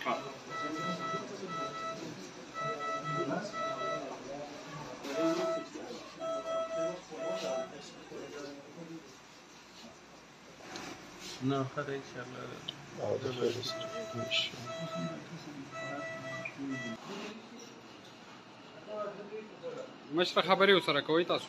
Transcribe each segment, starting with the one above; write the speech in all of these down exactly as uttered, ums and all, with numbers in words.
ها نه خیر ان شاء الله او د خیر مشره خبرې وسره کوي تاسو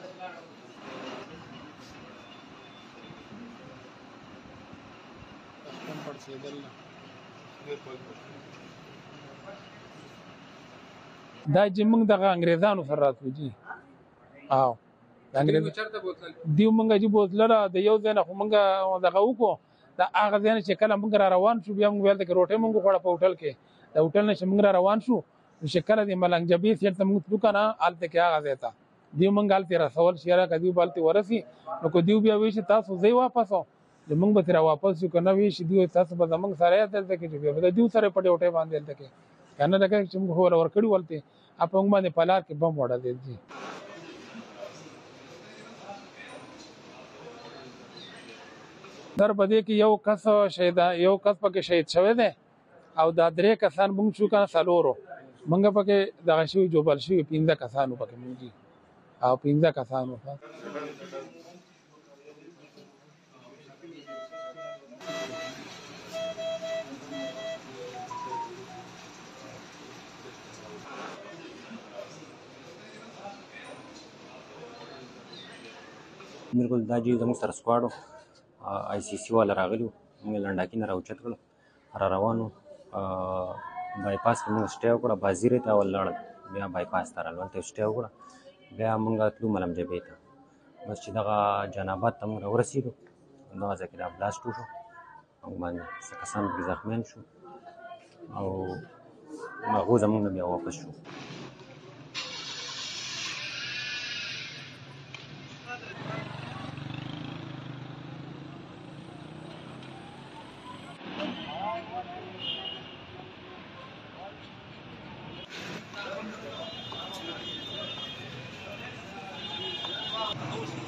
دا چې موږ دغه انګریزانو سره راتلو جی او انګریز چرته بوتل دیو موږ چې بوتلره د یو ځای نه خو موږ دغه وکړو دا هغه ځای نه چې کله موږ را روان شو بیا موږ ویل چې روټۍ موږ خوړه په هوټل کې د هوټل نه چې موږ را روان شو چې کله د ملنګ جبې سیټ ته موږ تلو که نه هلته کې هغه ځای ته دیو موږ هلته رسول شي راکه دیو به هلته ورسي نو که دیو بیا وایي چې تاسو ځئ واپس چې موږ به ترې واپس شو که نه وایي چې دیو تاسو به زموږ سره یې دلته کې چې بیا به د دیو سره په دې هوټۍ باندې هلته کې که نه لکه چې موږ خو ورکړي ولته په موږ باندې په لار کې بم وړلی دي در په دې کې یو کس شهید یو کس پکې شهید شوی دی او دا درې کسان موږ شو که نه څلورو موږ پکې دغه شوي جوبل شوي پنځه کسان وو پکې موږ او پنځه کسان وو بالکل دا چې زموږ سره سکواډ و آی سی سی والا راغلي وو موږ یې لنډاکي نه راوچت کړل را روان وو بایپاس کې موږ سټې وکړه بازیرې ته ولاړل بیا بایپاس ته رالو هلته سټې وکړه بیا موږ تلو ملم جبې ته بس چې دغه جان آباد ته موږ راورسېدو دغه ځای کې دا بلاسټ وشو موږ باندې څه کسان پکې زخمیان شو او هغو زموږ نه بیا واپس شو Oh,